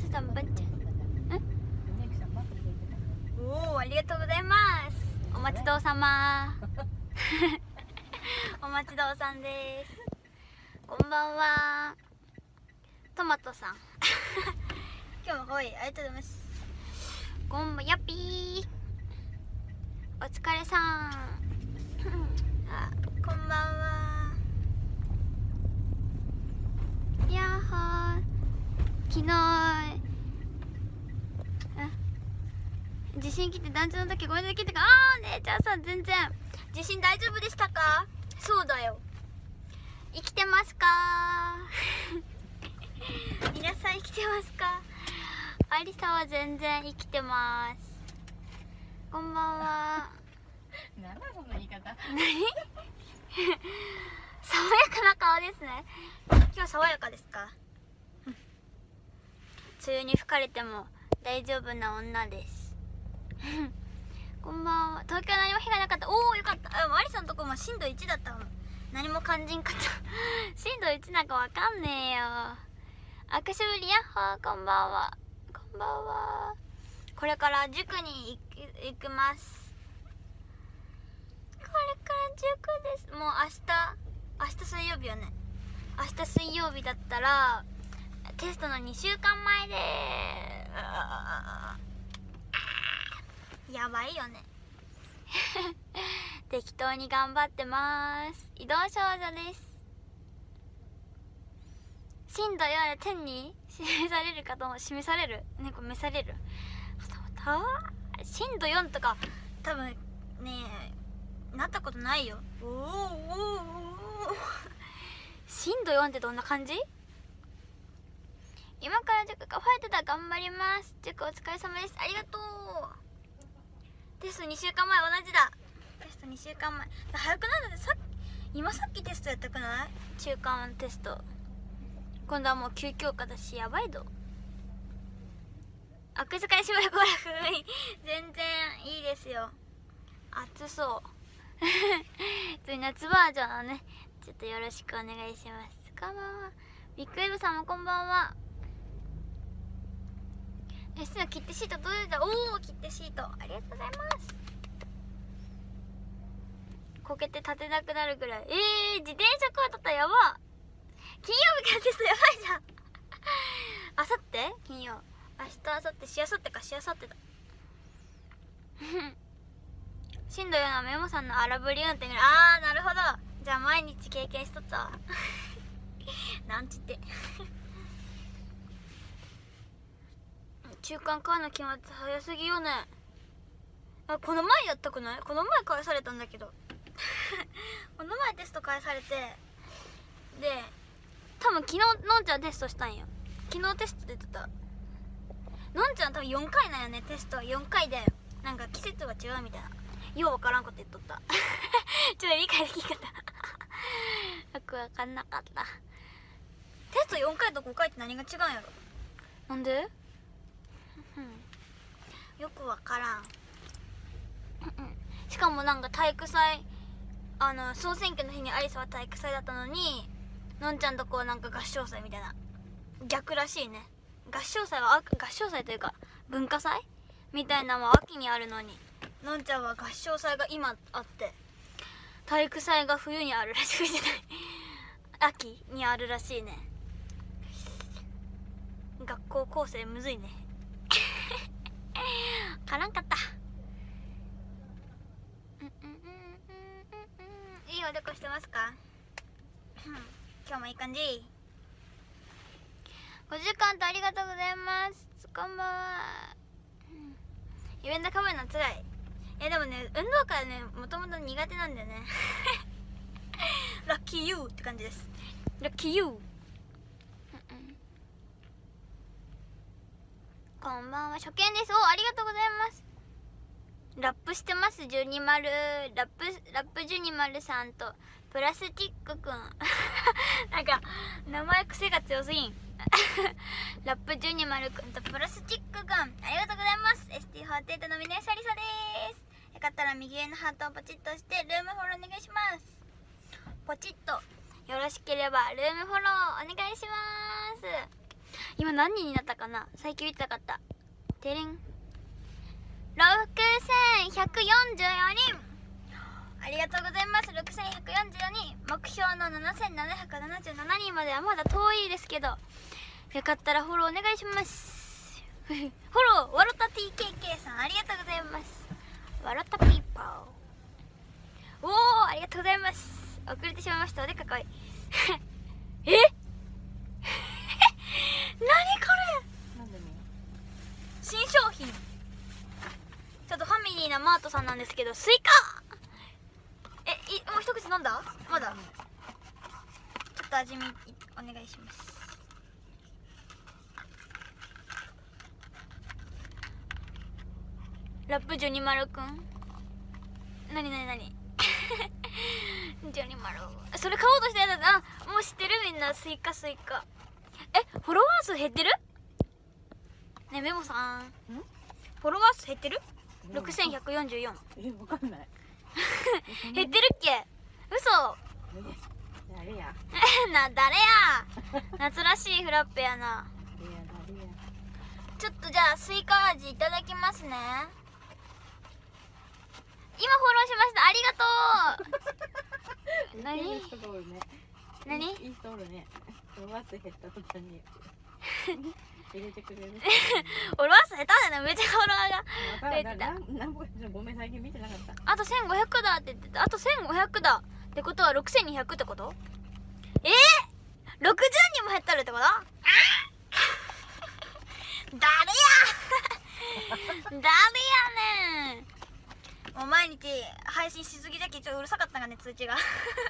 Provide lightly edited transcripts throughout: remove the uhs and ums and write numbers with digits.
さんばっちゃん。おお、ありがとうございます。お待ちどうさま。お待ちどうさんです。こんばんは。トマトさん。今日も可愛い、ありがとうございます。こんばんやっぴー。お疲れさん。あ、こんばんは。やっほー。昨日地震来て団地の時ごめんなさい。姉ちゃんさん全然地震大丈夫でしたか？そうだよ。生きてますか？皆さん生きてますか？ありさは全然生きてます。こんばんは。 なんだその言い方。 何？爽やかな顔ですね。今日爽やかですか？梅雨に吹かれても大丈夫な女です。こんばんは。東京何も被害なかった。おお、よかった。ありさんのとこも震度1だったもん。何も感じんかった。震度1なんかわかんねえよ。あくしぶりやっほー。こんばんは。こんばんは。これから塾に行きます。これから塾です。もう明日水曜日よね。明日水曜日だったらテストの2週間前でやばいよね。適当に頑張ってます。移動少女です。震度4で天に示されるかとも示されるね、これ召される震度4とか多分ねなったことないよ。おお震度4ってどんな感じ？今から塾かファイトだ。頑張ります。塾お疲れ様です。ありがとう。テスト2週間前同じだ。テスト2週間前早くないので今さっきテストやったくない？中間テスト今度はもう9教科だしやばいど。悪使いしばらく全然いいですよ。暑そう夏バージョンのねちょっとよろしくお願いします。こんばんは。ビッグウェブさんもこんばんは。切手シート届いた。おお、切手シートありがとうございます。こけて立てなくなるぐらい。自転車こうだったらやば。金曜日からテストやばいじゃん。あさって金曜、明日あさってしあさってかしあさってだ。震度4のメモさんの荒ぶり運転ぐらい。あーなるほど。じゃあ毎日経験しとったわ。なんちって中間買うの決まって早すぎよね。この前やったくない？この前返されたんだけど。この前テスト返されて、で多分昨日のんちゃんテストしたんよ。昨日テスト出てた。のんちゃん多分4回なんよね。テスト4回でなんか季節が違うみたいなようわからんこと言っとった。ちょっと理解できんかった。よくわかんなかった。テスト4回と5回って何が違うんやろ。なんで？よくわからん。しかもなんか体育祭総選挙の日にアリサは体育祭だったのにのんちゃんとこうなんか合唱祭みたいな逆らしいね。合唱祭というか文化祭みたいなのは秋にあるのにのんちゃんは合唱祭が今あって体育祭が冬にあるらしくて秋にあるらしいね。学校構成むずいね。からんかった。いいおでこしてますか？今日もいい感じ。5時間とありがとうございます。こんばんは。イベントかぶるのつらい。でもね運動会ねもともと苦手なんだよね。ラッキーユーって感じです。ラッキーユー。こんばんは。初見です。ありがとうございます。ラップしてます12丸ラップ12丸さんとプラスチックくん。なんか名前癖が強すぎん。ラップ12丸くんとプラスチックくんありがとうございます。 ST48 のミネシャリサです。よかったら右上のハートをポチッとしてルームフォローお願いします。ポチッとよろしければルームフォローお願いします。 今何人になったかな。最近見てなかった。てれん、6144人、ありがとうございます。6144人、目標の7777人まではまだ遠いですけど、よかったらフォローお願いしますフォロー、わろた TKK さんありがとうございます。わろたピーポー、おー、ありがとうございます。遅れてしまいました。おでかかいえ何これ、 なんでね。 新商品、ちょっとファミリーなマートさんなんですけど、スイカ、もう一口飲んだ？まだ、ちょっと味見お願いします。ラップジョニマルくん、なにジョニマル、それ買おうとしてやつ。あ、もう知ってる、みんな。スイカ。フォロワー数減ってるね。メモさん、フォロワー数減ってる？6144。 わかんない。 減ってるっけ？嘘誰や。 誰や夏らしいフラッペやな。ちょっとじゃあスイカ味いただきますね。今フォローしました、ありがとう何いい人がおるね。 何いい人おるね。フォロワー数減った途端に入れてくれる。 フォロワー数下手だね。めっちゃフォロワーが増えてた。 なんぼかごめん、最近見てなかった。 あと1500だって言ってた。あと1500だってことは6200ってこと？60人も減ったるってこと？誰やねん。もう毎日配信しすぎじゃけちょっとうるさかったがね、通知が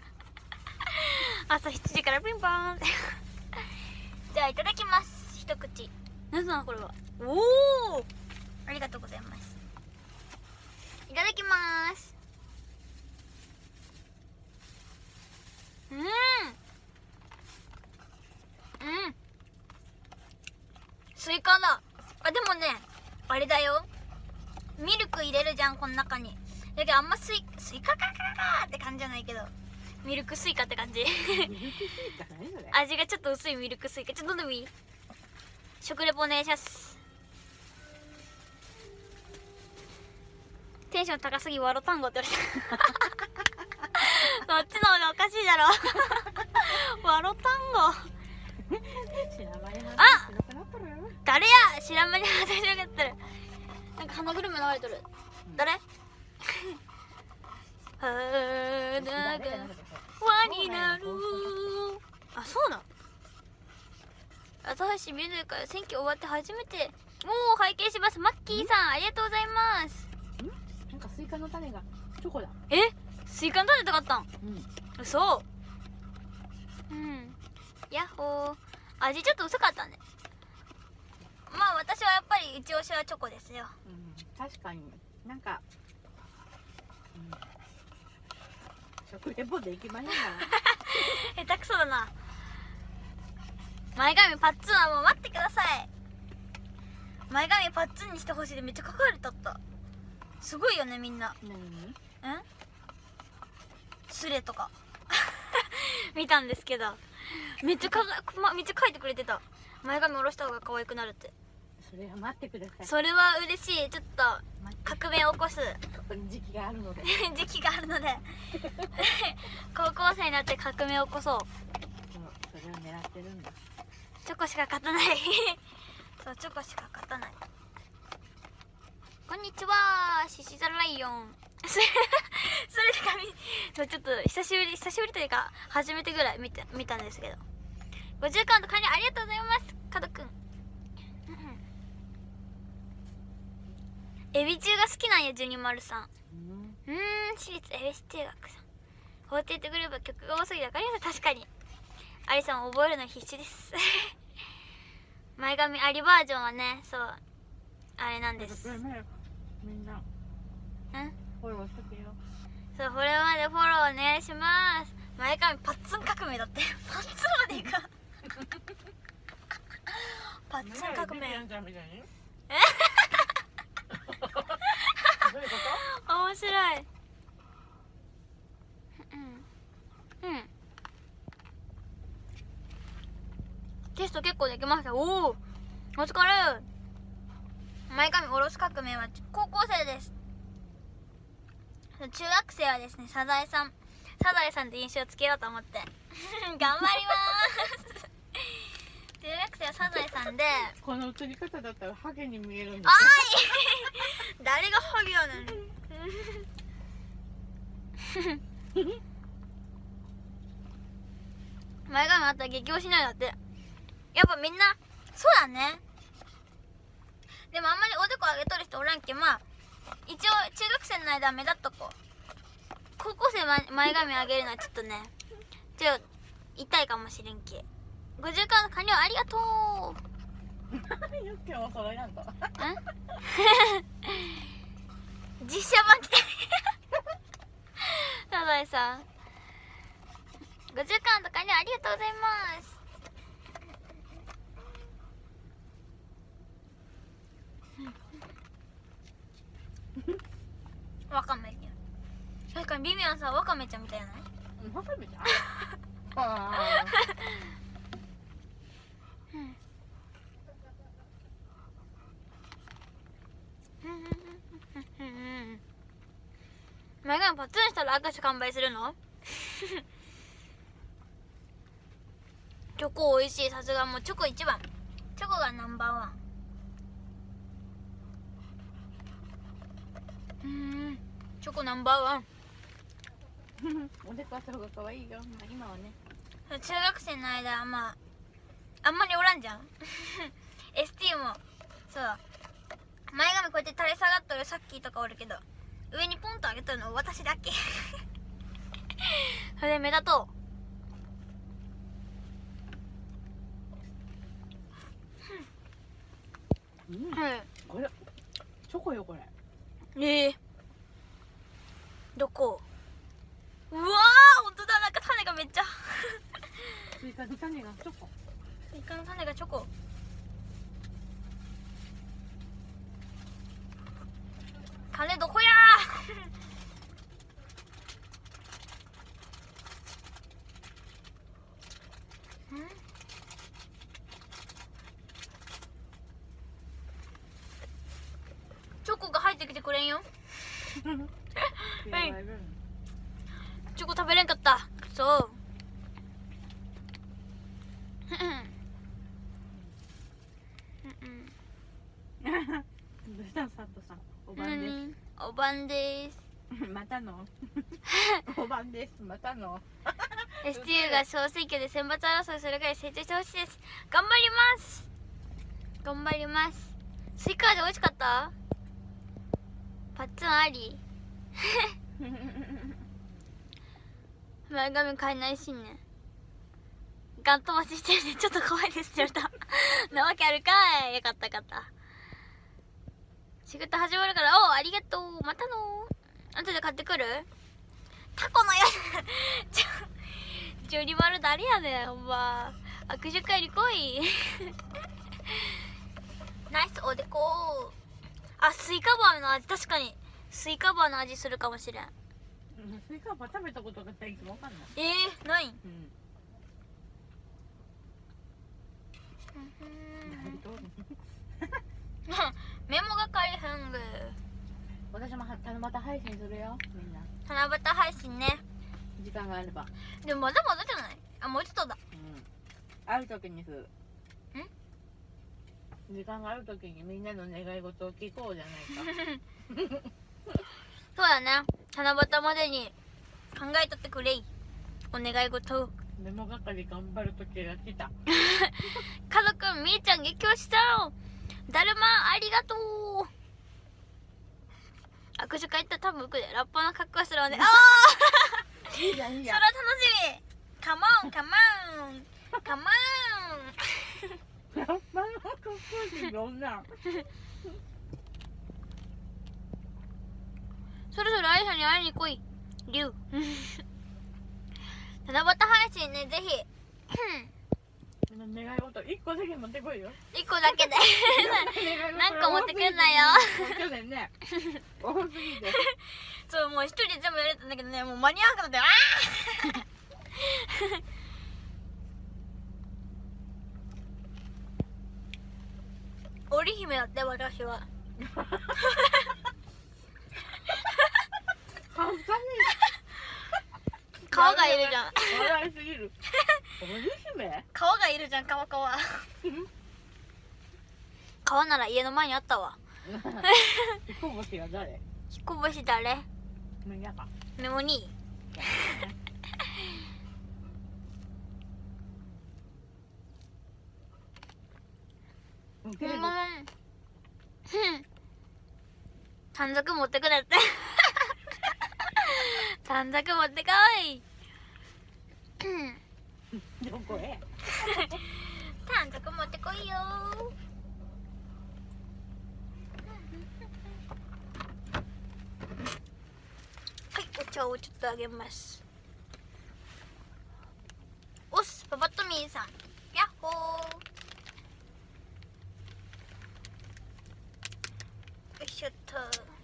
朝7時からピンポーンじゃあいただきます。一口。なんだこれは。おお、ありがとうございます。いただきます。スイカだ。あ、でもね、あれだよ、ミルク入れるじゃんこの中に。だけどあんまスイカカって感じじゃないけど、ミルクスイカって感じ味がちょっと薄いミルクスイカ。ちょっと飲んでみいい？食レポお願いします。テンション高すぎワロタンゴって言われたそっちの方がおかしいだろワロタンゴあ、誰や、白目に肌白がってる。なんか花車流れとる。誰肌が輪になる。あ、そうだ。朝橋見るから選挙終わって初めてもう拝見します。マッキーさんありがとうございます。 なんかスイカの種がチョコだ。 スイカの種とかあったん？嘘。ヤッホー。味ちょっと薄かったね。まあ私はやっぱり一押しはチョコですよ。 確かになんか、食レポでいきましょうか下手くそだな。前髪パッツンはもう待ってください。前髪パッツンにしてほしいでめっちゃ書かれたった。すごいよねみんな。スレとか見たんですけど、めっちゃ書いてくれてた。前髪下ろした方が可愛くなるって。 それは待ってください。 それは嬉しい。ちょっと革命を起こす時期があるので時期があるので高校生になって革命を起こそう。 それを狙ってるんだ。 チョコしか勝たないそう、チョコしか勝たない。こんにちは、シシザライオンそれで髪ちょっと久しぶりというか初めてぐらい見たんですけど、50カウント加入ありがとうございます。カドくん、エビ中が好きなんや、ジュニマルさん。私立恵比寿中学さん。法廷とグループは曲が多すぎて分かりやすい。確かにアリさん覚えるの必死です前髪ありバージョンはね、そうあれなんです。 みんなフォローしとけよ。 そう、これまでフォローお願いします。前髪パッツン革命だってパッツンまでいくパッツン革命面白い。テテスト結構できました。おお、お疲れ。前髪おろす革命は高校生です。中学生はですね、サザエさんって印象つけようと思って頑張ります中学生はサザエさんで、 この映り方だったらハゲに見えるんあですい誰がハゲやねん前髪あったら激推しないだって。やっぱみんなそうだね。でもあんまりおでこ上げとる人おらんけ、まあ一応中学生の間は目立っとこう。高校生前髪上げるのはちょっとね、痛いかもしれんけ。50回の完了ありがとう。 ユッケも揃いなんと実写版来てサザエさん50巻とかにありがとうございます。わかめね。確かにビビアンさんわかめちゃんみたいじゃない？ わかめちゃんあ前髪パツンしたら握手完売するの？チョコ美味しい。さすがもうチョコ一番。チョコがナンバーワン。チョコナンバーワン。 おでこあった方が可愛いよ、まあ、今はね。 中学生の間まああんまりおらんじゃんST もそう前髪こうやって垂れ下がっとるさっきとかおるけど、上にポンと上げとるの私だけそれで目立とうん、 う。 これチョコよこれ。 どこ？うわー、ほんとだ、なんか種がめっちゃスイカの種がチョコ。 スイカの種がチョコ。種どこやーん？チョコが入ってきてくれんよはい、チョコ食べれんかった。そうどうしたのサントさん。おばんです。 おばんですまたのおばんです。またの STU が小選挙で選抜争いするぐらい成長してほしいです。頑張ります。頑張ります。スイカ味美味しかった？パッツンあり前髪変えないしね。ガン飛ばししてるね。ちょっと怖いですって言われたなわけあるかい。よかったよかった。仕事始まるから、おうありがとう。またの後で買ってくる？タコのやつジョリマル誰やねんほんま。握手会に来いナイスおでこ。あ、スイカバーの味、確かにスイカバーの味するかもしれん。 スイカバー食べたことがないけどわかんない。 ない、メモがかりふんぐ。 私も七夕配信するよ、みんな。 七夕配信ね。 時間があれば。 でもまだまだじゃない？あ、もうちょっとだ。 ある時にする。時間がある時にみんなの願い事を聞こうじゃないかそうだね。七夕までに考えとってくれい。お願い事。 メモ係頑張る時が来た家族みーちゃん激推しさんだるまありがとう。握手会行ったら多分浮くで。ラッパーの格好するわね。ああいいじゃんいいじゃん。 それ楽しみ。カモンカモンカモンラッパーの格好してどんなそろそろアイさんに会いに来いリュウ七夕配信ね、ぜひ願い事1個だけ持ってこいよ。 1個だけでなんか持ってくんなよ去年ね多すぎてそう、もう一人で全部やれたんだけどね、もう間に合わなくなって織姫だって私は。 簡単に川がいるじゃん。 笑いすぎる。織姫？ 川がいるじゃん、川。川なら家の前にあったわ。 彦星は誰？ 彦星誰？ みんなか。 メモに。短冊持ってくれって。短冊持ってこい。 どこへ？ 短冊持ってこいよ。はい、お茶をちょっとあげます。おっす、パパトミーさん、やっほー。よいしょっと。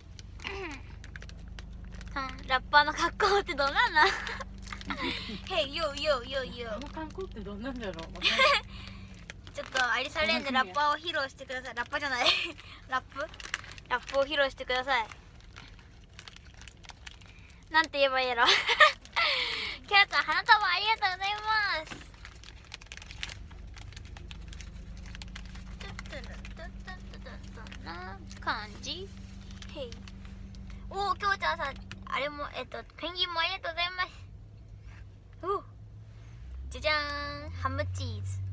ラッパーの格好ってどうなんだ。へい、よ。 あの観光ってどんなんだろう。 ちょっとアリサレーンでラッパーを披露してください。ラッパじゃない。ラップを披露してください。なんて言えばいいやろ。キャラちゃん、花束ありがとうございます。どんな感じ？へい。おお、きょうちゃんさん、あれもペンギンもありがとうございます。お、じゃじゃーん、ハムチーズ。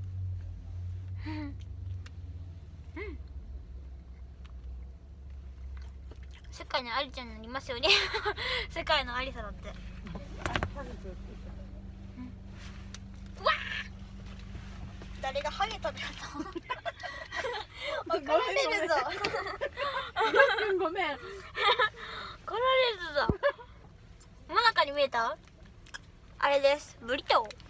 世界のアリちゃんになりますよね。世界のアリサだって。うわー、誰がハゲたってやったの。怒られるぞ。 ごめん。 怒られるぞ。真ん中に見えた？あれです、ブリトー。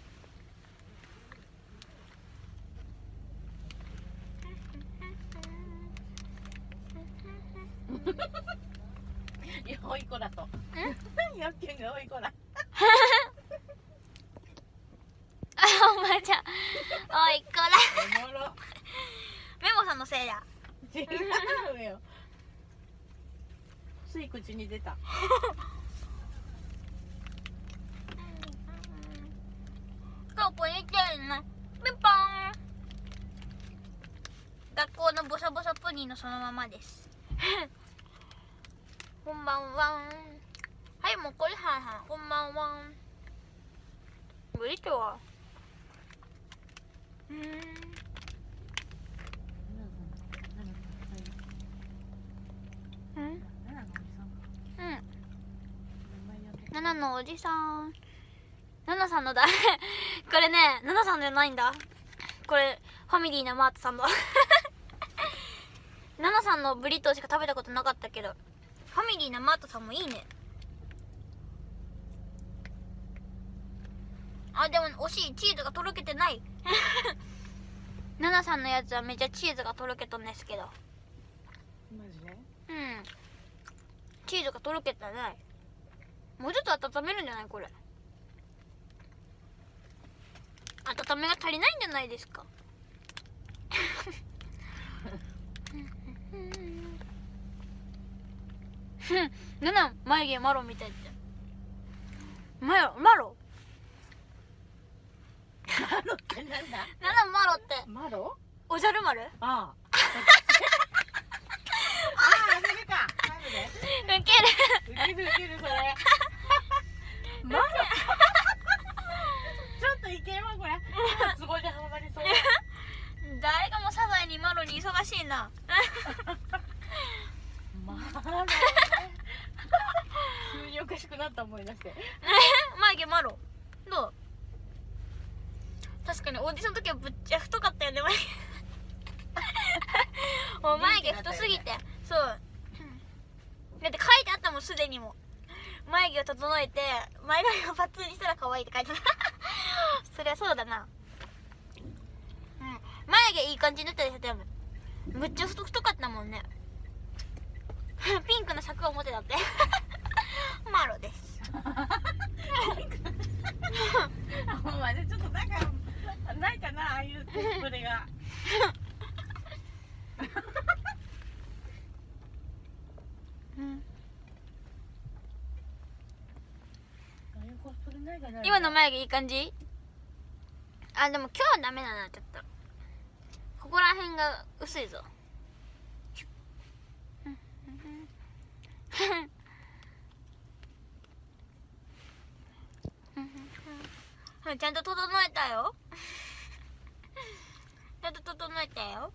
おいこだと。やっけんがおいこだ。 おばちゃん、おいこら。 おもろ。 メモさんのせいだ。 違うよ。つい口に出た。 どこに行ってんの？ピンポン。学校のボサボサプリンのそのままです。こんばんは。はい、もうこれはん。こんばんは。ブリトは。ナナのおじさん。ナナさんのだ。これね、ナナさんじゃないんだ。これファミリーなマートさんの。ナナさんのブリトーしか食べたことなかったけど、ファミリーなマートさんもいいね。あ、でも惜しい、チーズがとろけてない。ナナさんのやつはめっちゃチーズがとろけとんですけど。 マジで？ うん、チーズがとろけてない。もうちょっと温めるんじゃないこれ。温めが足りないんじゃないですか。ナナ眉毛マロみたいって。マロマロってなんだ？ ナナマロってマロ？ おじゃる丸？ ああ。ああ、それか。 ウケるウケるそれ。マロ。ちょっといけるわこれ。すごいでハマりそう。 誰がもうサザエにマロに忙しいな。 マロ。急におかしくなった思い出して。 眉毛マロどう？確かにオーディションの時はぶっちゃ太かったよね眉毛。もう眉毛太すぎて、そうだって書いてあったもんすでにも。眉毛を整えて前髪をパッツンにしたら可愛いって書いてあった。そりゃそうだな。うん、眉毛いい感じになったでしょ。でもむっちゃ太かったもんね。ピンクの尺を持ってたって。マロです。 お前ちょっとなんかないかな、ああいうコスプレが。 今の眉毛いい感じ？あ、でも今日はダメだな、ちょっとここら辺が薄いぞ。ちゃんと整えたよ。ちゃんと整えたよ。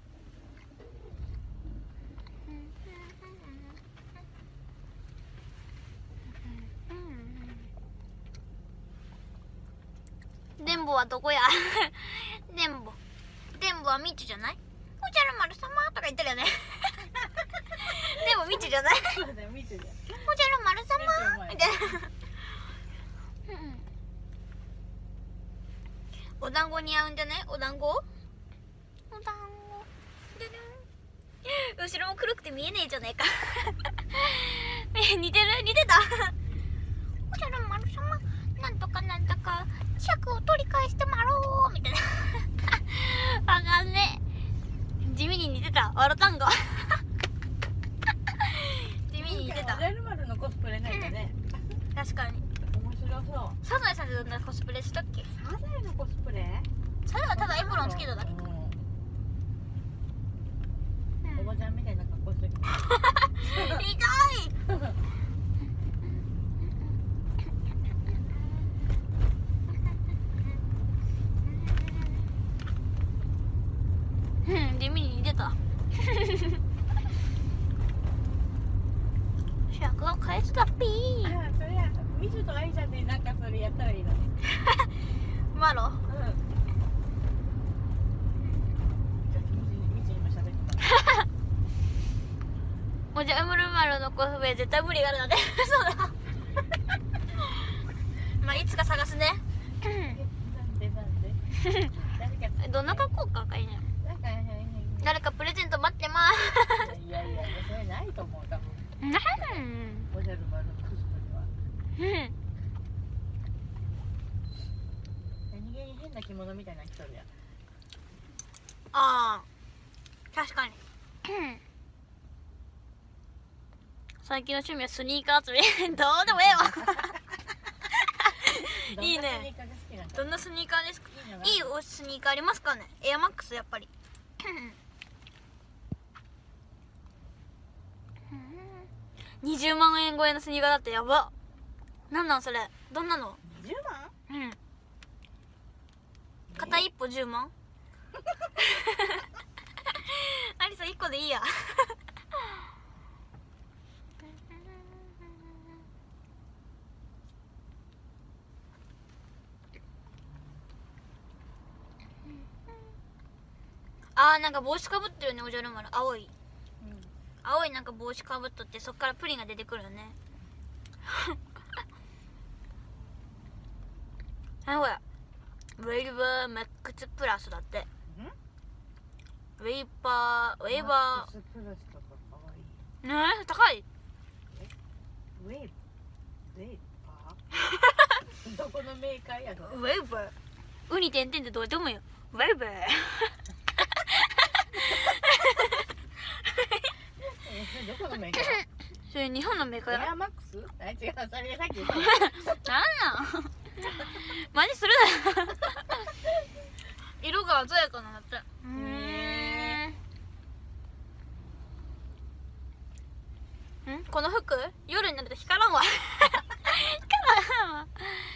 電ボはどこや？電ボはみちじゃない？おじゃる丸様とか言ってるよね。電ボみちじゃない？ そうだよ、見てるよ。 おじゃる丸様みたいな。お団子似合うんじゃない？お団子？お団子。後ろも黒くて見えねえじゃねえか。似てる？似てた？おじゃる丸様、なんとかなんとか尺を取り返してまろうみたいな。わかんねえ。地味に似てた。わろたんご。地味に似てた。 おじゃる丸のコスプレないかね。 確かに。 面白そう。 サザエさんってどんなコスプレしたっけ？ サザエのコスプレ？ サザエはただエプロンつけただけ。 おばちゃんみたいな格好してる。 痛い。地味に似てた。尺を返すだっぴー。 ああ、そりゃミジュとアイちゃんでなんかそれやったらいいのね。 マロ。 じゃあミジ今喋ってた。 おじゃる丸のコスプレ絶対無理があるので。そうだ。まあいつか探すね。 なんで誰かどんな格好かいいね。 なんか誰かプレゼント待ってます。 いやそれないと思う多分。おじゃる丸のコスプレは。何気に変な着物みたいな人や。 ああ、確かに。最近の趣味はスニーカー集め。どうでもええわ。いいね。どんなスニーカーですか？いいおスニーカーありますかね？エアマックスやっぱり。20万円超えのスニーカーだってやば。なんなんそれ？どんなの ？10万？ うん。片一歩10万？アリサ1個でいいや。あー、なんか帽子かぶってるね、おじゃる丸。青い、青いなんか帽子かぶっとって、そっからプリンが出てくるよね。はい、ほらウェイバーマックスプラスだって。ウェイバープラスとかかわいい。 ねえ、高い。 ウェイパー？どこのメーカーやろ？ ウェイバー、ウニ点々ってどうでもいいよ。ウェイバー。 どこのメーカー？ それ日本のメーカーや。 エアマックス？あ、違う、それさっき言った。 なんなんマジするな。色が鮮やかなのって。この服夜になると光らんわ。光らんわ。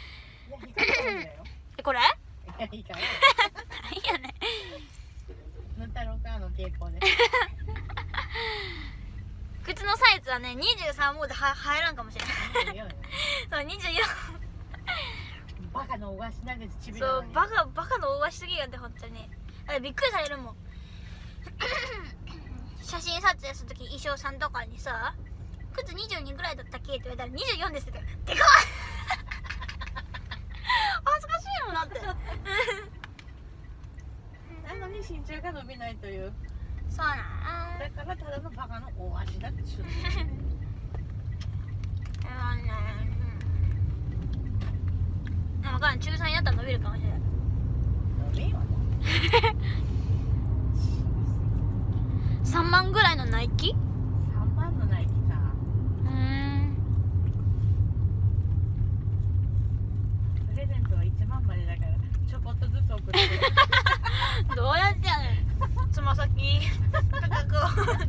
これ？ いいから。 いいよね。 ぬたろかの傾向で。 靴のサイズはね、23もで入らんかもしれない。そう、24。 バカのお菓子なんです。ちびそう、 のに。 バカの大菓子すぎやで、本当に。だってびっくりされるもん。写真撮影するとき衣装さんとかにさ、靴22ぐらいだったっけって言われたら24ですって言って、でかい。恥ずかしいもんだって。 なのに身長が伸びないという。 そうなんだからただのバカの大足だって知る。 分からん、中3になったら伸びるかもしれない。 伸びんわな。 3万ぐらいのナイキ 3万のナイキさ。 とずつ送ってどうやってやねん。つま先高く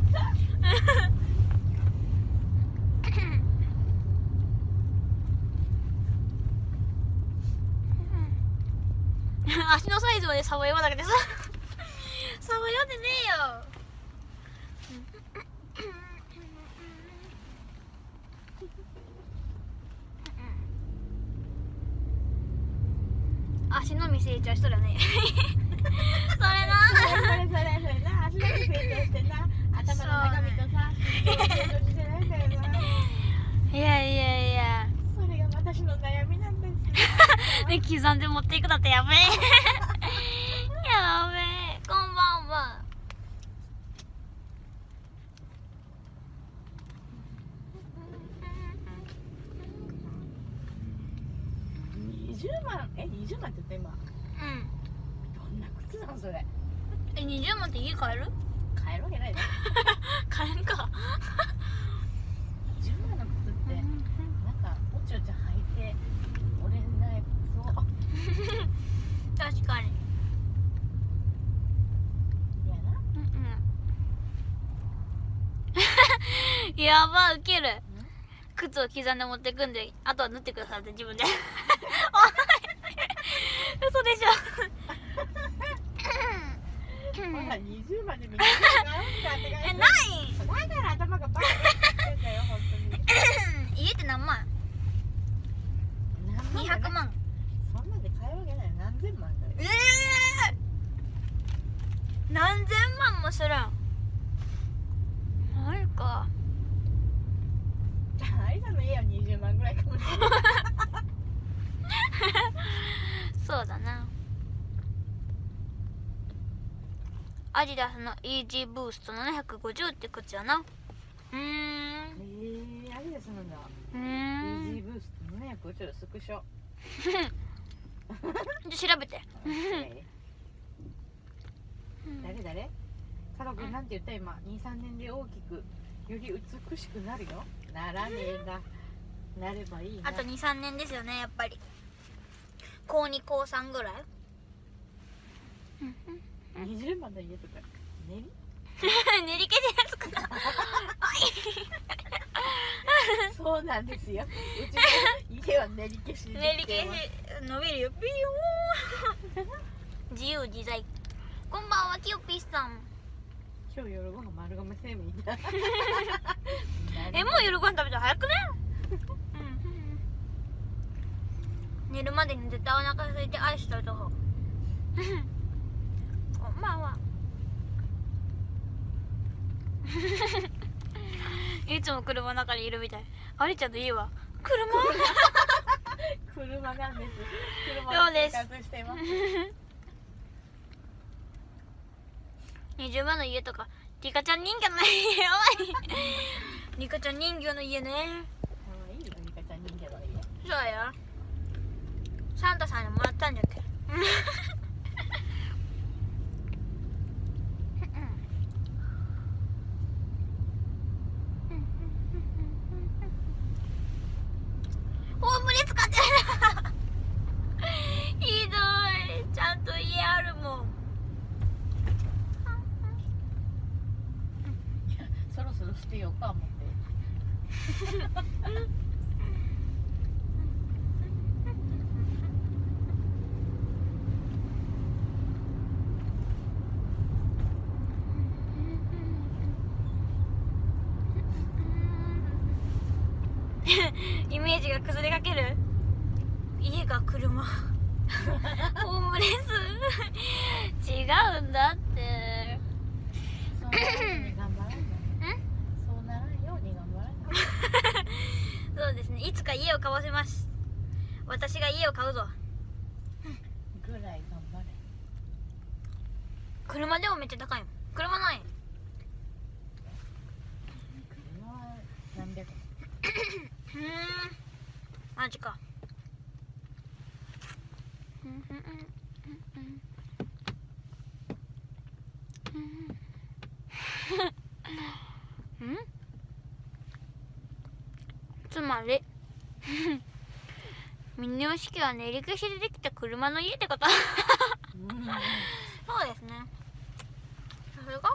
足のサイズまでサバ読まなくてさサバ読んでねえよ。足のみ成長しとるよねそれなそれな、足だけ成長してな、頭の中身とさ、成長してないんだよな。 いやいやいやそれが私の悩みなんですで刻んで持っていくだってやべえやべえ。こんばんは。 20万、20万って言った今。 うん。 どんな靴なのそれ。 20万って家買える？ 買えるわけないだろ。 買えんか 20万の靴ってなんかおちおち履いて折れないそう。 確かに。 嫌な。 やば、ウケる。靴を刻んで持ってくんで、あとは縫ってくださいって自分で嘘でしょほら20万でみんな買うんだって感じ。 ないだから頭がバカになってんだよ本当に。 家って何万？200万。 そんなんで買えるわけない。何千万だよ。 何千万もするん。マジか。 アリさんの家は20万ぐらいかもしれない。 そうだな。アディダスのイージーブースト750って靴やな。 アリダスなんだ。イージーブーストのね、これちょっとスクショ。 調べて。 誰？加藤君なんて言った今。2、3年で大きくより美しくなるよ。ならねえが。なればいいな。 あと2、3年ですよね、やっぱり。高2、高3ぐらい。 20万の家とか練り練り消しですかそうなんですよ。うちの家は練り消しで練り消し伸びるよ。ピヨー自由自在。こんばんは、キヨピーさん。 今日夜ご飯丸亀製麺だ。 もう夜ご飯食べたら早くね寝るまでに絶対お腹空いてアイス食べた方こんばんはいつも車の中にいるみたい。ありちゃんの家は車なんです。 そうです。 生活しています。 20万の家とかリカちゃん人形の家。やばいリカちゃん人形の家ね。 かわいいよ、リカちゃん人形の家。 そうや。サンタさんにもらったんじゃっけホームレス買ってるひどい。ちゃんと家あるもん。 そろそろ捨てようか思って。 イメージが崩れかける。家が車ホームレス違うんだってそうならんように頑張らんよ。そうならんように頑張らんよ。 そうですね。いつか家を買わせます。私が家を買うぞ。 ぐらい頑張れ。 車でもめっちゃ高いもん。車ない車は何百。 マジか。つまりミニ式は練り消しでできた車の家ってことそうですね。それが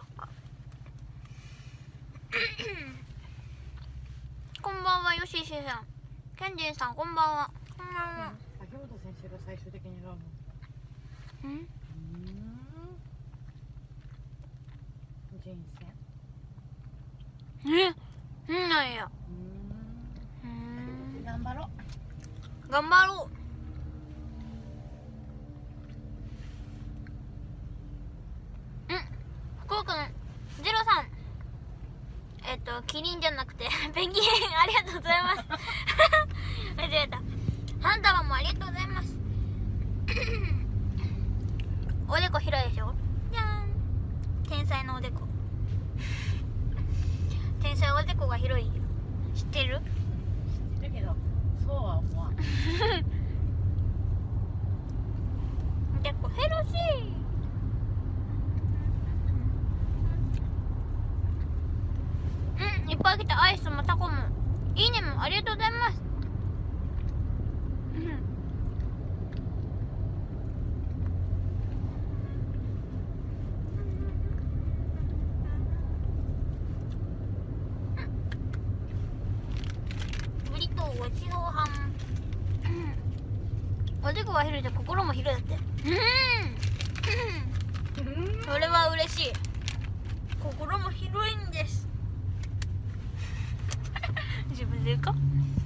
こんばんは、よししさん。ケンジンさん、こんばんは。こんばんは。 秋元先生が最終的にラーメン。人生。 なんや。 頑張ろう。 頑張ろう。福岡のゼロさん。キリンじゃなくてペンギンありがとうございます間違えた。ハンターもありがとうございますおでこ広いでしょ。じゃーん。天才のおでこ天才おでこが広いよ。知ってる？ 知ってるけどそうは思わん。 おでこ広しいっぱい来た。アイスもタコもいいねもありがとうございます。ブリトーごちそうはん。おでこが広いで心も広いだって。それは嬉しい。心も広いんです。自分で言うか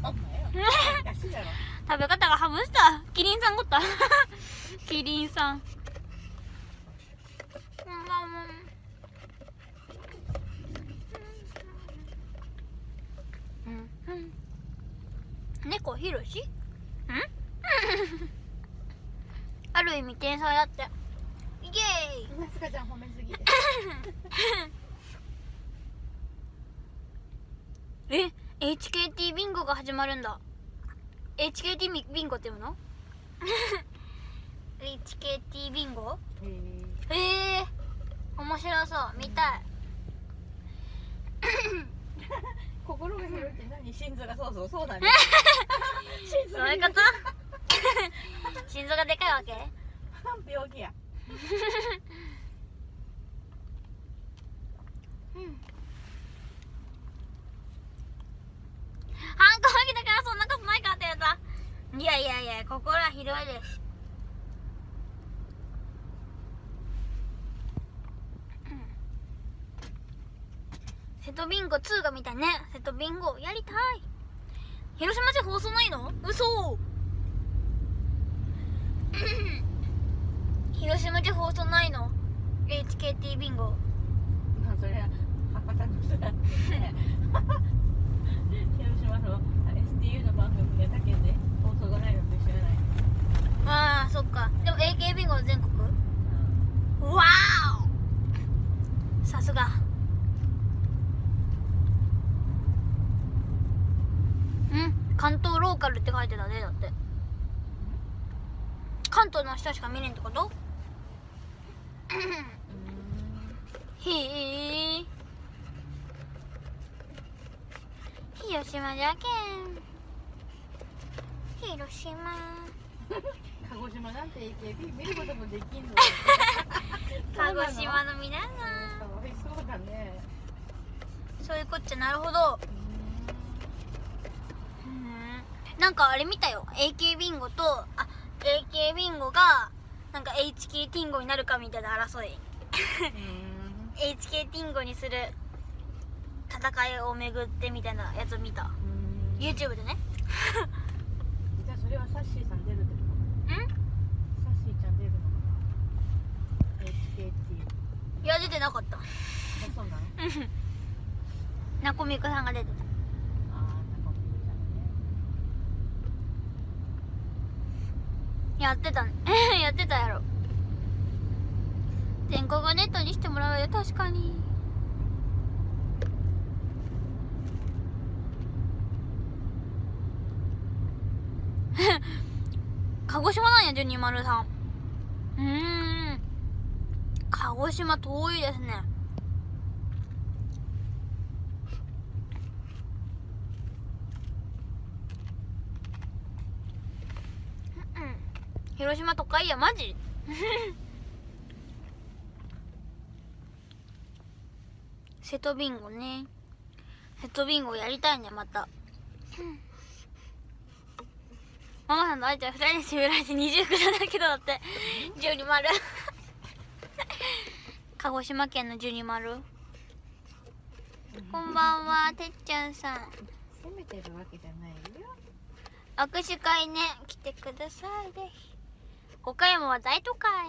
食べ方がハムスター。キリンさんごったキリンさんこんばんは。猫ひろしある意味天才だって。イエーイ。 なつかちゃん褒めすぎ HKT ビンゴが始まるんだ。HKT ビンゴっていうのHKT ビンゴ。面白そう。見たい心が広いって何？心臓がそうだねそういうこと心臓がでかいわけ病気や反抗期だからそんなことないかって言うた。いや心は広いです。瀬戸ビンゴ2が見たいね。瀬戸ビンゴやりたい。広島で放送ないの？嘘広島で放送ないの？ HKT ビンゴ。 まあそれは博多の人だってね広島の STU の番組がだけで放送がないのと一緒じゃない。 ああそっか。でも AK ビンゴの全国、わーおさすが。関東ローカルって書いてたね。だって関東の人しか見れんってことへえ。広島じゃけん。広島鹿児島なんて AKB 見ることもできんの鹿児島の皆さんかわいそうだね。 そういうこっちゃ。なるほど。なんかあれ見たよ。AK ビンゴとAK ビンゴがなんか HK ティンゴになるかみたいな争いHK ティンゴにする戦いをめぐってみたいなやつを見た。YouTube でねじゃあそれはサッシーさん出るってこと？サッシーちゃん出るのかな？ HKT。 いや出てなかった。 そうなの？ なこみくさんが出てた。やってたねやってたやろ。全国ネットにしてもらうよ。確かに鹿児島なんや。1203。鹿児島遠いですね。 広島都会やマジ瀬戸ビンゴね。瀬戸ビンゴやりたいねまた。ママさんとあいちゃん2人に攻められて29だけどだって12丸鹿児島県の12丸。こんばんはてっちゃんさん。 攻めてるわけじゃないよ。 握手会ね来てくださいぜひ。岡山は大都会。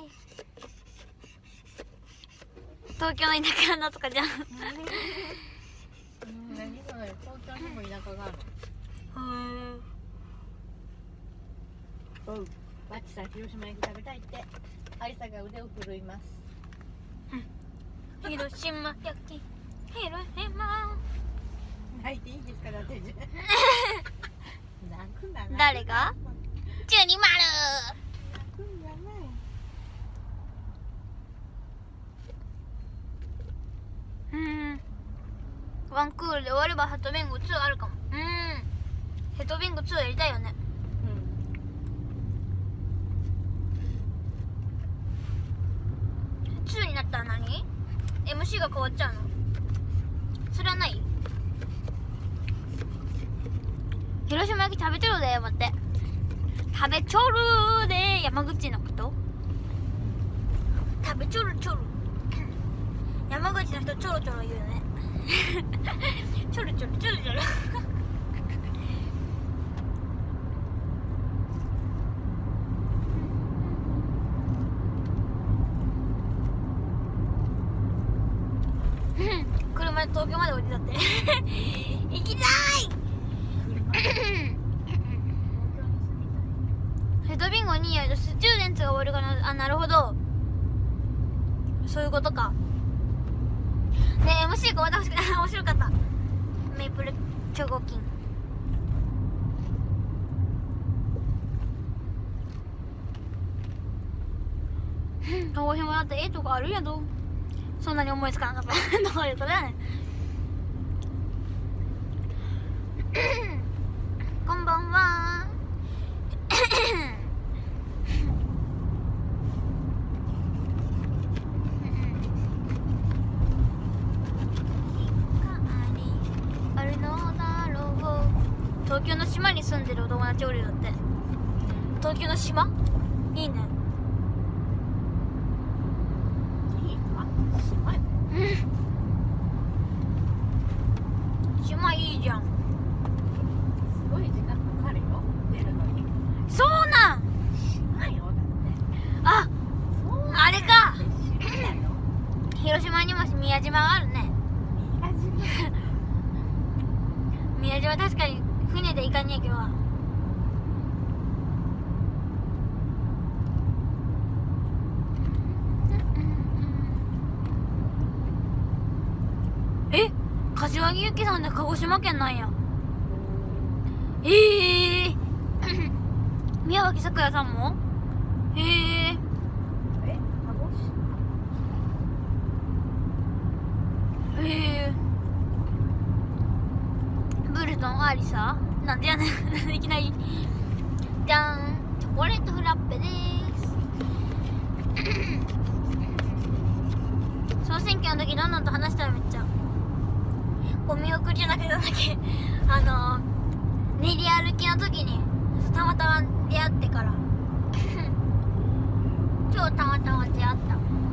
東京の田舎なんとかじゃん何それ、東京にも田舎がある。バチさん広島焼き食べたいってアリサが腕を振るいます。 広島焼き広島。 泣いていいですかだって泣くんだな。 誰が12丸。 泣くんじゃない。 ワンクールで終わればハトビンゴ2あるかも。ヘトビンゴ2やりたいよね。2になったら何 MC が変わっちゃうの？それはない？広島焼き食べちょるで待って、食べちょるで山口のこと？食べちょるちょる山口の人ちょろちょろ言うねちょろちょろちょろちょろ車で東京まで降りたって行きたいヘドビンゴ2やるとスチューデンツが終わるかな。あ、なるほど、そういうことか。ねえ MC が終わってほしくない面白かった。メイプル超合金鹿児島だってとかあるんやぞ。そんなに思いつかなかったどういうことやねんこんばんはあるのだろう。東京の島に住んでるお友達おるよだって。東京の島いいね。 いいか島よ。 島いいじゃん。 すごい時間かかるよ出るのに。 そうなん。 島よだって。 あ、 そうあれか。 島だよ。 広島にも宮島があるね。宮島確かに船で行かんねえけど。え、柏木由紀さんで鹿児島県なんや。宮脇さくらさんも鹿児島。 ブルトンアリサなんでやねんいきなりじゃん、チョコレートフラッペです総選挙の時どんどんと話したらめっちゃお見送りじゃなくてなんだっけ練り歩きの時にたまたま出会ってから超たまたま出会った。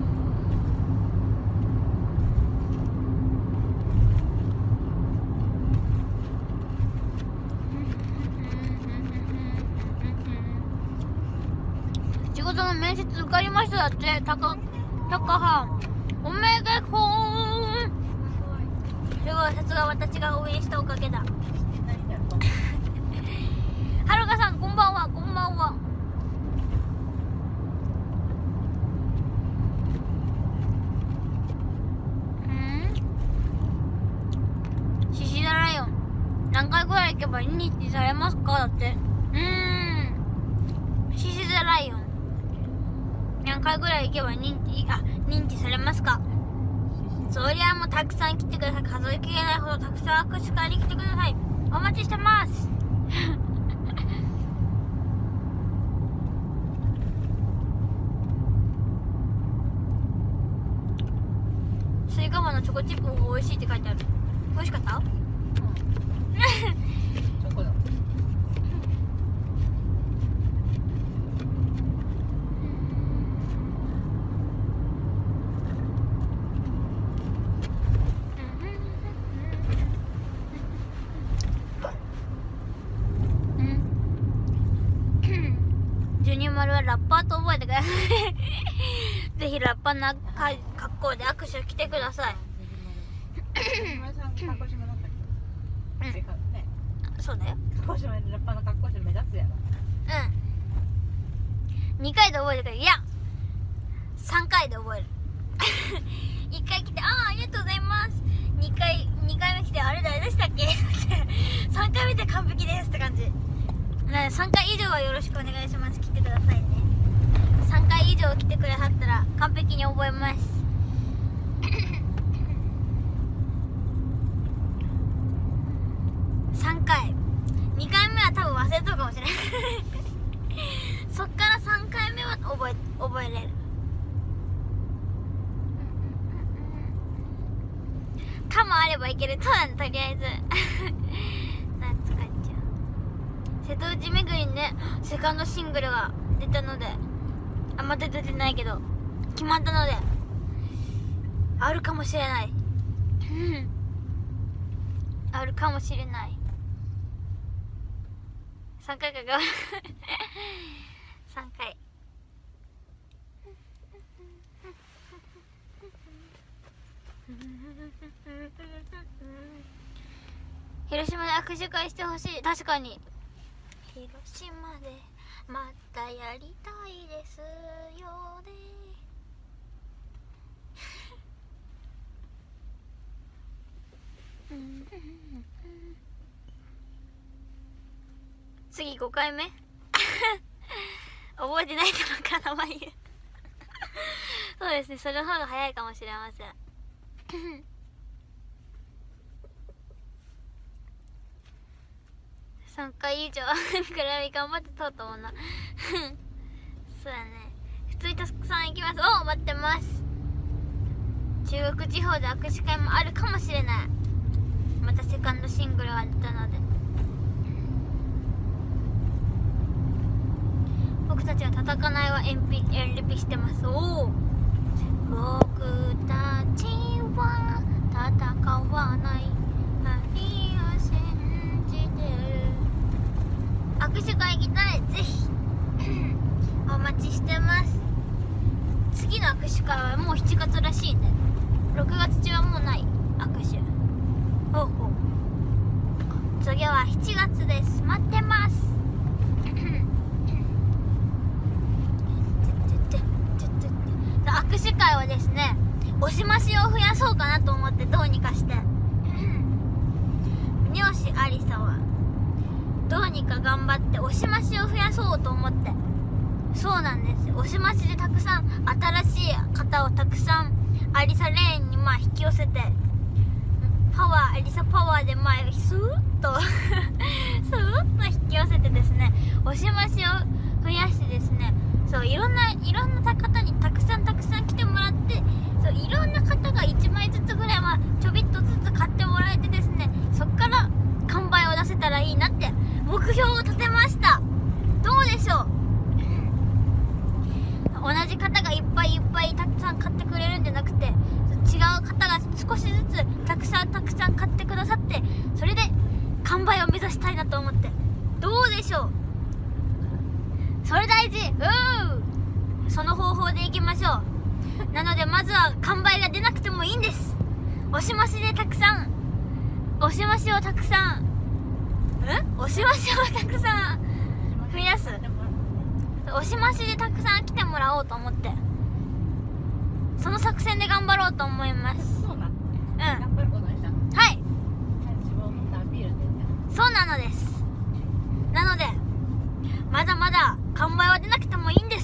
仕事の面接受かりましただって。高はおめでとう。すごい、さすが私が応援したおかげだ。はるかさんこんばんは。こんばんは。シシダライオン何回ぐらい行けば認知されますかだって。シシダライオン何回ぐらい行けば認知されますか。そりゃもうたくさん来てください。数えきれないほどたくさん握手会に来てください。お待ちしてますコチップが美味しいって書いてある。美味しかった？ チョコだ。 ジュニマルはラッパーと覚えてください。ぜひラッパーの格好で握手来てください。 ジュニマルさん鹿児島だったっけ？違うね。 そうだよ。 鹿児島でラッパーの格好して目指すやろ。 2回で覚えてくる。いや3回で覚える。1回来てありがとうございます。2回目来てあれ誰でしたっけ3回目で完璧ですって感じ。3回以上はよろしくお願いします。来てくださいね。3回以上来てくださったら完璧に覚えます。3回2回目は多分忘れとるかもしれない。そっから3回目は覚えれる。かもあればいける。そうだね、とりあえず。なんつかっちゃう。瀬戸内めぐりね、セカンドシングルが出たので、まだ出てないけど決まったのであるかもしれない。あるかもしれない。3回かが3回。広島で握手会してほしい。確かに広島でまたやりたいですよね。次5回目覚えてないだろうか、名前言う。そうですね、それの方が早いかもしれません。3回以上くらい頑張ってとうと思うな。そうだね、普通にたくさん行きます。お、待ってます。中国地方で握手会もあるかもしれない。またセカンドシングルが出たので、僕たちは叩かないはエンリピしてます。おお、僕たちは戦わない、愛を信じてる。握手会行きたい。ぜひお待ちしてます。次の握手会はもう7月らしいんで、6月中はもうない握手。ほうほう、次は7月です。待ってます。握手会はですね、押し増しを増やそうかなと思って、どうにかして三好ありさはどうにか頑張って押し増しを増やそうと思って。そうなんですよ、押し増しでたくさん新しい方をたくさんありさレーンに引き寄せて、ありさパワーでスーッとスーッと引き寄せてですね、押し増しを増やしてですね、そういろんな方にたくさん来てもらって、そういろんな方が1枚ずつぐらいちょびっとずつ買ってもらえてですね、そっから完売を出せたらいいなって目標を立てました。どうでしょう。同じ方がいっぱいたくさん買ってくれるんじゃなくて、違う方が少しずつたくさん買ってくださって、それで完売を目指したいなと思って。どうでしょう。それ大事。その方法でいきましょう。なのでまずは完売が出なくてもいいんです。押し増しでたくさん、押し増しをたくさん増やす。押し増しでたくさん来てもらおうと思って、その作戦で頑張ろうと思います。 そうなの。頑張ることにしたの。 はい、 自分を持ったアピールで。 そうなのです。なのでまだまだ完売は出なくてもいいんです。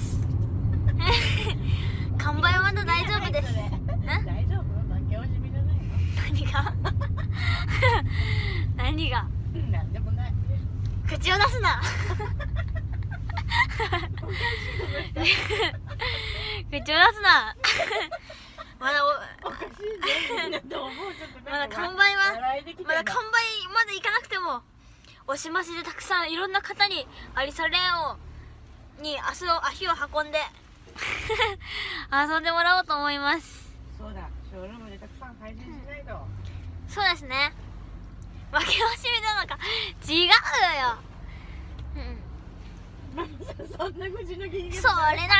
完売はまだ大丈夫です。 大丈夫？負け惜しみじゃないの？ 何がなんでもない。 口を出すな。口を出すな。 まだおかしいねと思う。ちょっとまだなんか完売は笑いできたよまだ完売までいかなくてもおしましでたくさんいろんな方にアリサレオに足を運んで遊んでもらおうと思います。 そうだ、ショールームでたくさん配信しないと。 そうですね。負け惜しみなのか違うよ。 ママさん、そんな口の利きそ方れな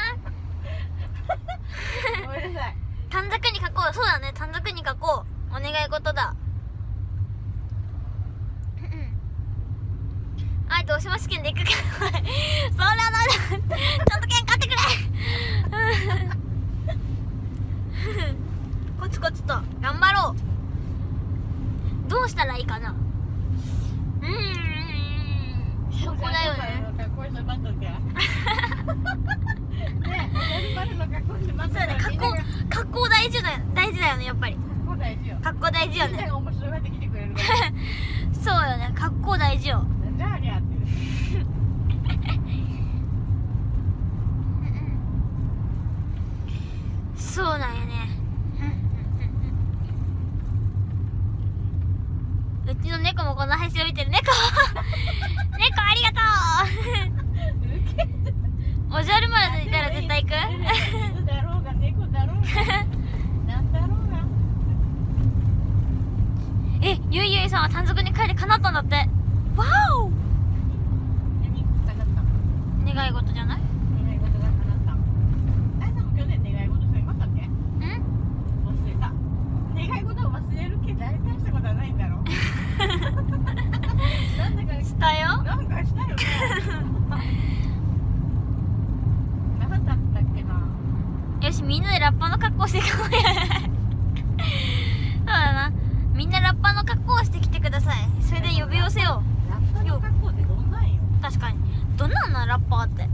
ごめんなさい。 短冊に書こう。そうだね、短冊に書こう。お願い事だ。あえておしま試験で行くけどそれはダメだ。ちゃんと券買ってくれコツコツと頑張ろう。どうしたらいいかな。そこだよね。そうだね、格好大事だよね、やっぱり。格好大事よね。そうよね、格好大事よ。そうなんやね。うちの猫もこの配信を見てる。猫猫ありがとうおじゃる丸でいたら絶対行くだろうが猫だろうがなんだろうが。 ゆいゆいさんは短冊に書いて叶ったんだって。わお、願い事じゃない？ 願い事が叶った。大さんも去年願い事されましたっけ？忘れた。願い事を忘れるけど大したことはないんだろうなんだかしたよ。 なんかしたよね何だったっけな。 よし、みんなでラッパーの格好していこうやそうだな、みんなラッパーの格好をしてきてください。それで呼び寄せよう。 ラッパーの格好ってどんなんよ。 確かにどんなんなラッパーって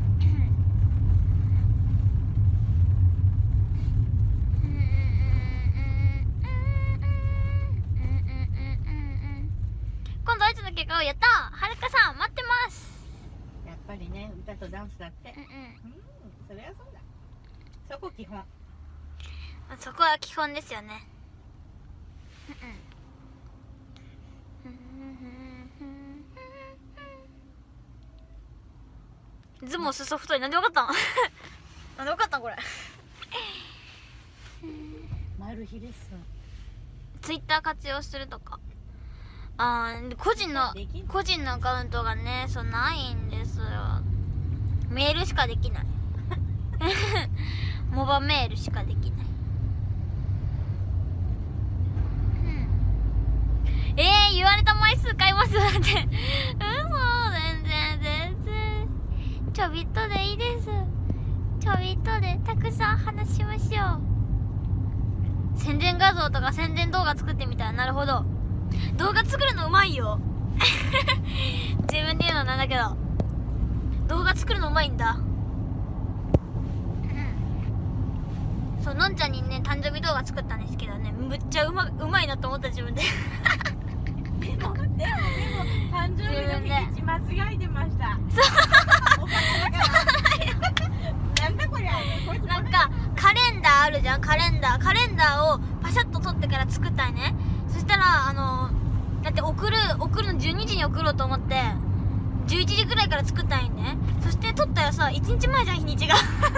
今度あいつの結果をやった。はるかさん待ってます。 やっぱりね、歌とダンスだって。それはそうだ。そこ基本。 そこは基本ですよね。ズボン裾太い。なんでわかったんなんでわかったんこれマル秘レッスン。 ツイッター活用するとか。個人のアカウントがね、そうないんですよ。メールしかできないモバメールしかできない。言われた枚数買いますなんて嘘。全然ちょびっとでいいです。ちょびっとでたくさん話しましょう。宣伝画像とか宣伝動画作ってみたい。なるほど、動画作るのうまいよ自分で言うのなんだけど動画作るのうまいんだ。そう、のんちゃんにね誕生日動画作ったんですけどね、むっちゃうまいなと思った自分ででも誕生日の日にち間違えてました。なんだこりゃ。 なんかカレンダーあるじゃん。カレンダーをパシャッと撮ってから作ったんね。そしたらだって送るの12時に送ろうと思って11時ぐらいから作ったんやね。そして撮ったらさ1日前じゃん、日にちが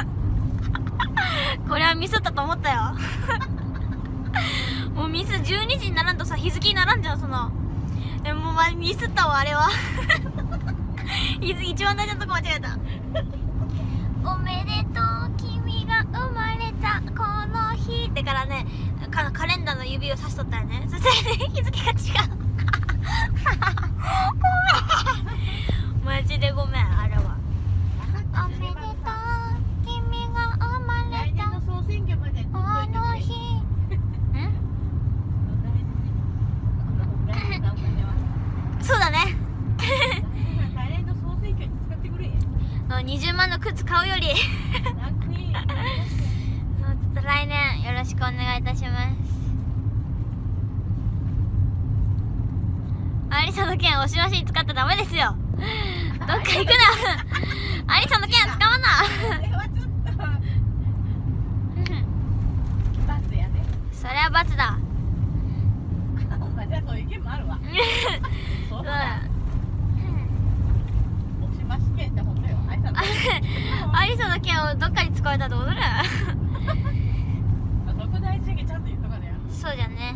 これはミスったと思ったよもうミス12時にならんとさ日付にならんじゃん。でもミスったわあれは一番大事なとこ間違えたおめでとう君が生まれたこの日ってからね、カレンダーの指をさしとったよね。そしてね、日付が違うごめんマジでごめん。あれはおめでとう君が生まれ来年たの総選挙までこの日そうだね来年の総選挙に使ってくれ。 20万の靴買うより来年よろしくお願いいたします。アリサの剣押し出しに使ったらダメですよどっか行くなアリサの剣使わなそれはちょっとそれは罰だ。 まあじゃあそういう意見もあるわ。そうだ。おしまし券って本当よ。愛さんの。 アリサの剣をどっかに使われたらどうする？ そこ大事にちゃんと言っとかね。 そうじゃね。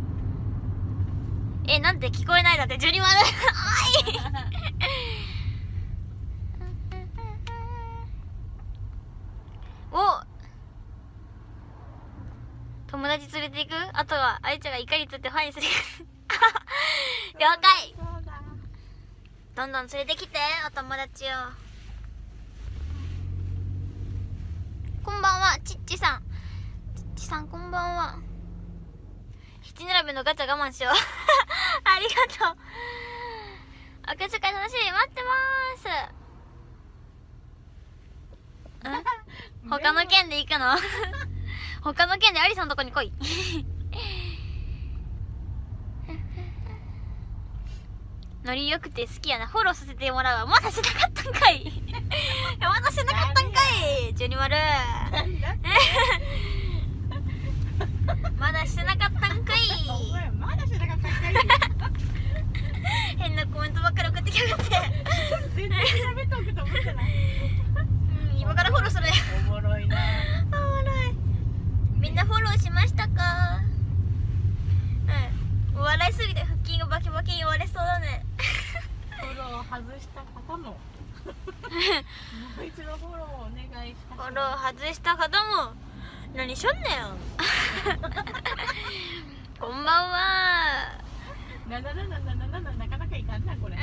なんて聞こえないだってジュニマル。お、友達連れて行く？あとは愛ちゃんが怒りつってファンにする。了解。 そうだ。 どんどん連れてきてお友達を。こんばんは、ちっちさん。ちっちさんこんばんは。七並べのガチャ我慢しよう。ありがとう。お小遣い楽しみ待ってまーす。他の県で行くの？他の県でアリさんのとこに来い。ノリ良くて好きやな。フォローさせてもらうわ。まだしてなかったんかい。まだしてなかったんかい。ジュニマル。まだしてなかったんかい。 まだしてなかったんかい。 変なコメントばっかり送ってきやがって。 全然喋っとくと思ってない。 今からフォローする。 おもろいな。 おもろい。みんなフォローしましたか？うん。笑いすぎて腹筋がバキバキに言われそうだね。 フォロー外した方ももう一度フォローをお願いします。 フォロー外した方も何しょんねん。こんばんは。 なかなかいかんなこれ。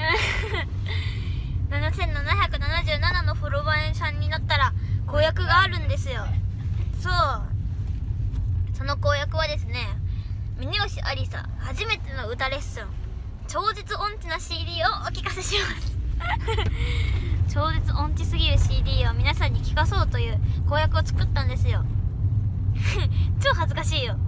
7777のフォロワーさんになったら公約があるんですよ。そう、その公約はですね、峯吉ありさ初めての歌レッスン、超絶音痴な CD をお聴かせします。超絶音痴すぎる CD を皆さんに聴かそうという公約を作ったんですよ。超恥ずかしいよ。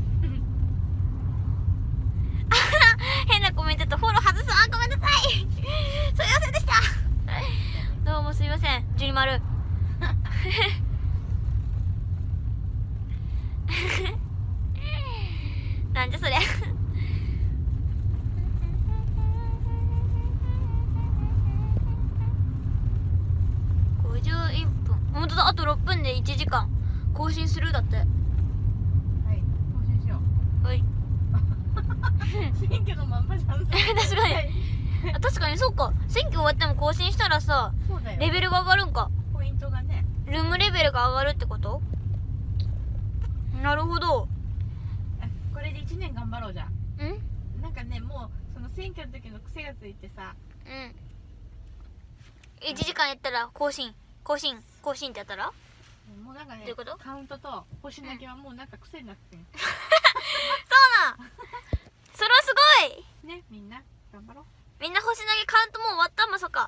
変なコメントとフォロー外す。ごめんなさい。すいませんでした。どうもすいません、ジュニマル。なんじゃそれ。51分。本当だ、あと6分で1時間更新するだって。 はい、更新しよう。 はい。 選挙のまんまじゃん。 確かに。あ、確かにそうか。選挙終わっても更新したらさ、 そうだよ。 レベルが上がるんか。 ポイントがね。 ルームレベルが上がるってこと？なるほど。 これで1年頑張ろうじゃん。 ん？ なんかね、もうその選挙の時の癖がついてさ。 うん。1時間やったら更新ってやったら？ もうなんかね、 どういうこと？ カウントと星投げはもうなんか癖になってる。 そうなん。それはすごい。 ね、みんな頑張ろう。 みんな星投げカウントもう終わった？まさか。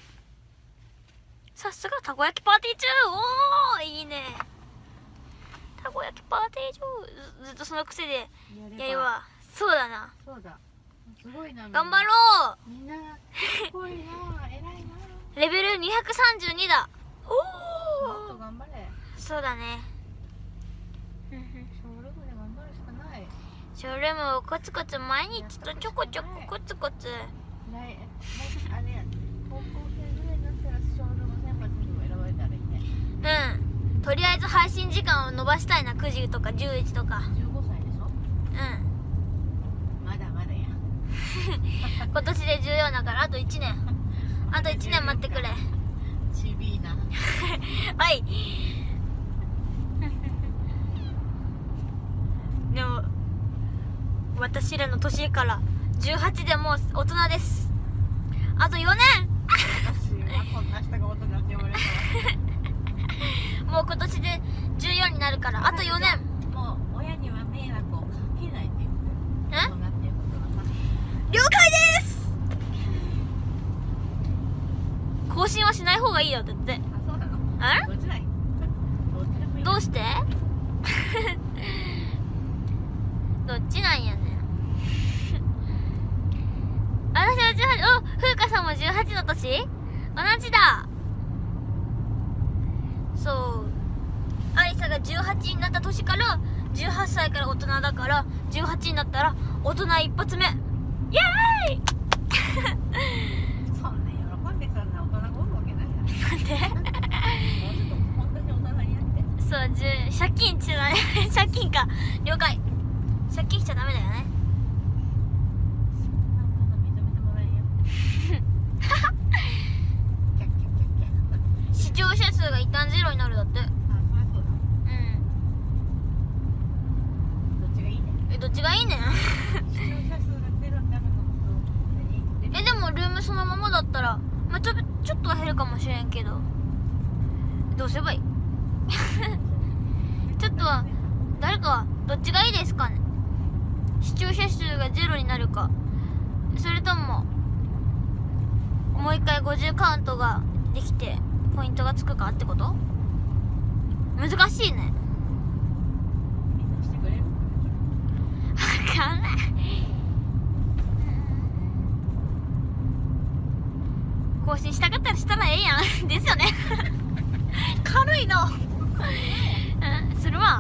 さすがたこ焼きパーティー中。おー、いいね。たこ焼きパーティー中。ずっとその癖でやるわ。そうだな。 そうだ。すごいな。 頑張ろう。 みんなすごいな。偉いな。 レベル232だ。おもっと頑張れ。 そうだね。 ショールームで頑張るしかない。 ショールームをコツコツ毎日とちょこちょこコツコツ。 あれ、高校生ぐらいになったらショールーム選抜にも選ばれたらいいね。 うん。とりあえず配信時間を伸ばしたいな。9時とか10時とか。 15歳でしょ。まだまだや。 今年で14だからあと1年。あと1年待ってくれ。 ちびいな。 はい。でも私らの年から18でもう大人です。あと4年。 私はこんな人が大人って言われたらもう今年で14になるからあと4年。 もう親には迷惑をかけないっていうこと大人っていうことがさ。 了解です。更新はしない方がいいよだって。 あ、そうなの？ あ？ どっちだい？ どうして？どっちなんやねん。私は18。お、風花さんも18の年？同じだ。そう、アリサが18になった年から 18歳から大人だから18になったら大人一発目。イエーイそんな喜んでそんな大人がおるわけないやん。 なんでもうちょっと本当に大人になって。 そう借金しちゃダメ借金か、了解。借金しちゃダメだよね。 そんな大人認めてもらえんよ。キャッキャッキャッキャッ。 視聴者数が一旦ゼロになるだって。 あ、そりゃそうだ。 うん。 どっちがいいね。 どっちがいいねん視聴者数がゼロになるのと何？ でもルームそのままだったら、まあ、ちょっとは減るかもしれんけど、どうすればいいちょっとは誰かはどっちがいいですかね。視聴者数がゼロになるか、それとももう一回50カウントができてポイントがつくかってこと。難しいね。 みんなしてくれる？ 分かんない。更新したかったらしたらええやんですよね軽いのうん、するわ。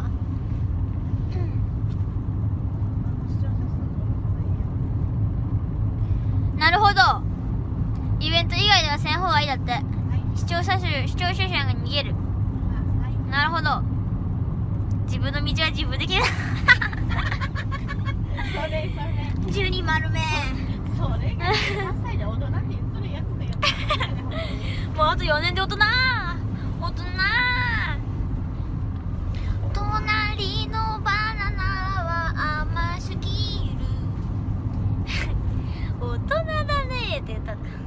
なるほど、イベント以外ではせん方がいいだって。視聴者が逃げる。なるほど、自分の道は自分で切るそれ 12丸目それが18歳で大人って言っとるやつだよもうあと4年で大人。隣のバナナは甘すぎる大人だねって言ったんだ。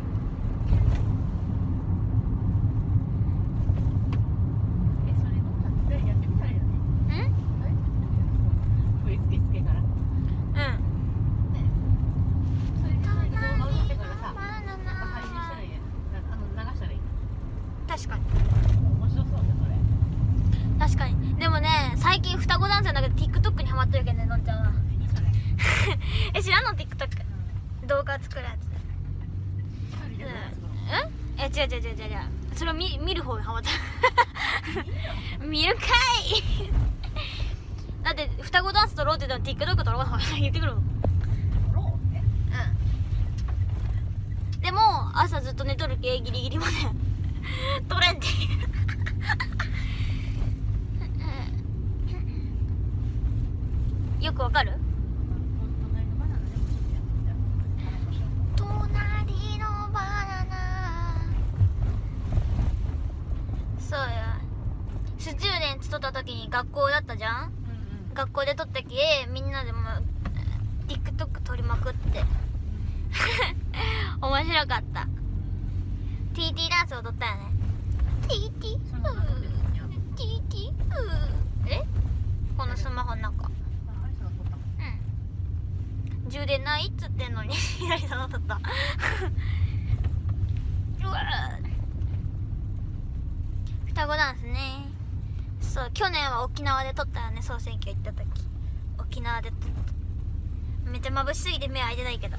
それの撮影やってみたらいいよね。振り付けつけからうん。 それで動画を撮ってからさ、配信したらいいやん。流したらいい。 確かに面白そうだそれ。 確かに。でもね、最近双子ダンスだけど TikTok にハマってるけどね、のんちゃんは何それ。 知らんの TikTok 動画作るやつ。違う、それを見る方にハマった見るかいだって双子ダンス撮ろうって言ったら TikTok 撮ろうとか言ってくるもん。うん。でも朝ずっと寝とるけギリギリまで撮れんってよくわかる？隣のバナナ。そうや、スチューデンツ撮った時に学校だったじゃん。学校で撮ったけみんなでも TikTok 撮りまくって面白かった。 TT ダンスを撮ったよね。 TT え、このスマホの中充電ないっつってんのに左さの撮ったうわ双子ダンスね。そう、去年は沖縄で撮ったよね。総選挙行った時沖縄で撮った。めっちゃ眩しすぎて目開いてないけど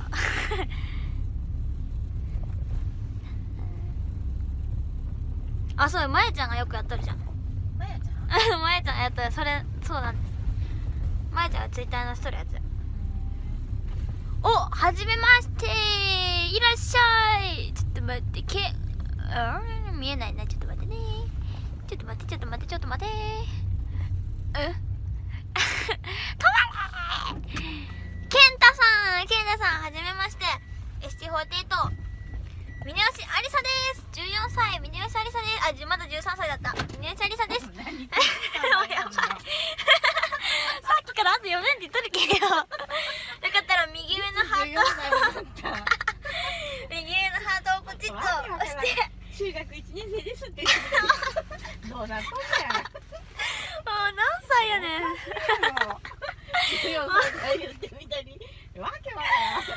あ、そう、まやちゃんがよくやっとるじゃん。 まやちゃんまやちゃんやっとる。それそうなんです。まやちゃんがツイッターのしとるやつ。お、はじめまして、いらっしゃい。ちょっと待って、見えないな。ちょっと待ってね。ちょっと待って。止まれ止まれケンタさん、はじめまして。ST48 峰吉ありさです。14歳、峰吉ありさです。あ、まだ13歳だった。峰吉ありさです。やばいさっきからあと4年って言っとるけよよかったら右上のハート右上のハートをポチッと押して。 中学1年生ですってどうなったんだよ。 もう何歳やねん 14歳言ってみたりわけわ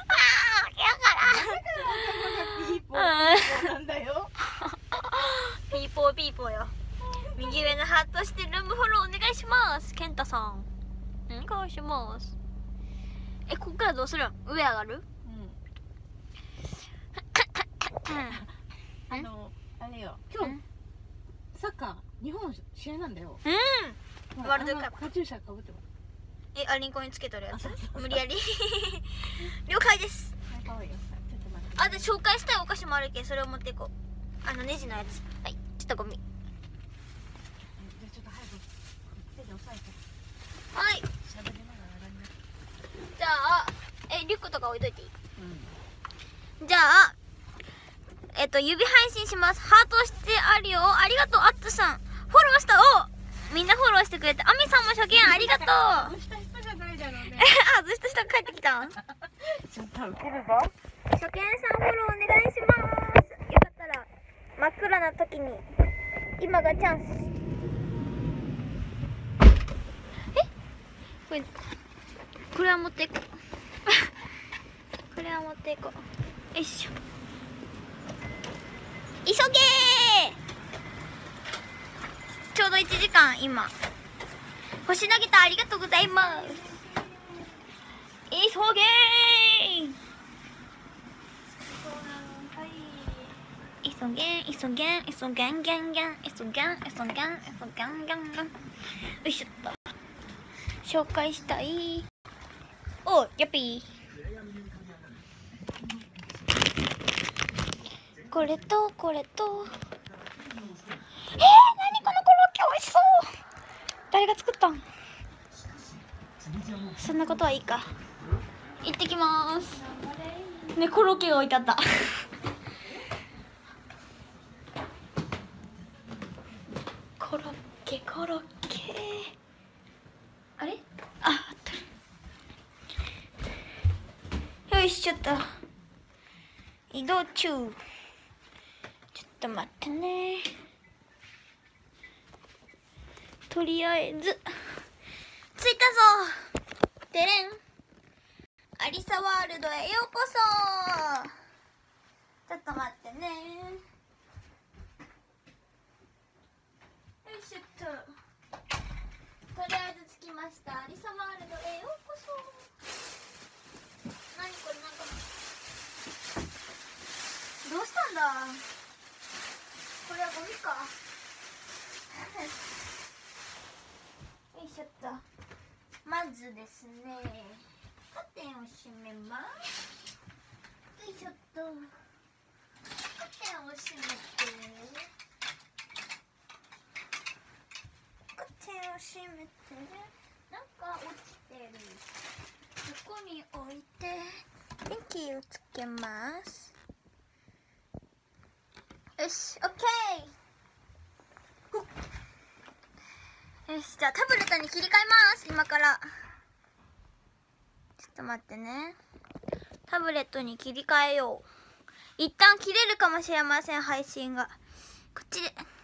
からんなんだよ。 ピーポーよ。右上のハートしてルームフォローお願いします。ケンタさんお願いします。こっからどうするん？上上がる？ あれよ、今日サッカー日本試合なんだよ。 ワールドカップ。 カチューシャかぶってもアリンコにつけとるやつあそうそうそう無理やり了解です。 かわいいよ。ちょっと待って。 あ、で紹介したいお菓子もあるけんそれを持っていこう。ネジのやつ。はい、ちょっとゴミ。 じゃあちょっと早く手で押さえてはい、 喋りながらやらんね。 じゃあリュックとか置いといていい？ うん。 じゃあ指配信します。ハートしてあるよ。ありがとう。アッツさんフォローした。みんなフォローしてくれて、アミさんも初見ありがとう。 外した人じゃないだろうね。 外した人が帰ってきた。 ちょっとウケるぞ。 初見さんフォローお願いします。よかったら真っ暗な時に今がチャンス。これは持っていこうこれは持っていこう。よいしょ。急げー。ちょうど1時間今。星投げた、ありがとうございます。急げー。急げん急げん急げんげんげん急げん急げん急げんげんげん。よいしょっと。紹介したい。お、やっぴー。これとこれと。何このコロッケ美味しそう。誰が作ったん？そんなことはいいか。行ってきます。ね、コロッケが置いてあった。コロッケコロッケ。あれ？あった。よいしょっと。移動中。ちょっと待ってね。とりあえず着いたぞ。てれん。アリサワールドへようこそ。ちょっと待ってね。よいしょっと。とりあえず着きました。アリサワールドへようこそ。何これ、なんかどうしたんだ。これはゴミか。よいしょっと。まずですね、カーテンを閉めます。よいしょっと。カーテンを閉めて、カーテンを閉めて、なんか落ちてる。ここに置いて電気をつけます。よし、オッケー。よし、じゃあタブレットに切り替えます。今からちょっと待ってね。タブレットに切り替えよう。一旦切れるかもしれません、配信が。こっちで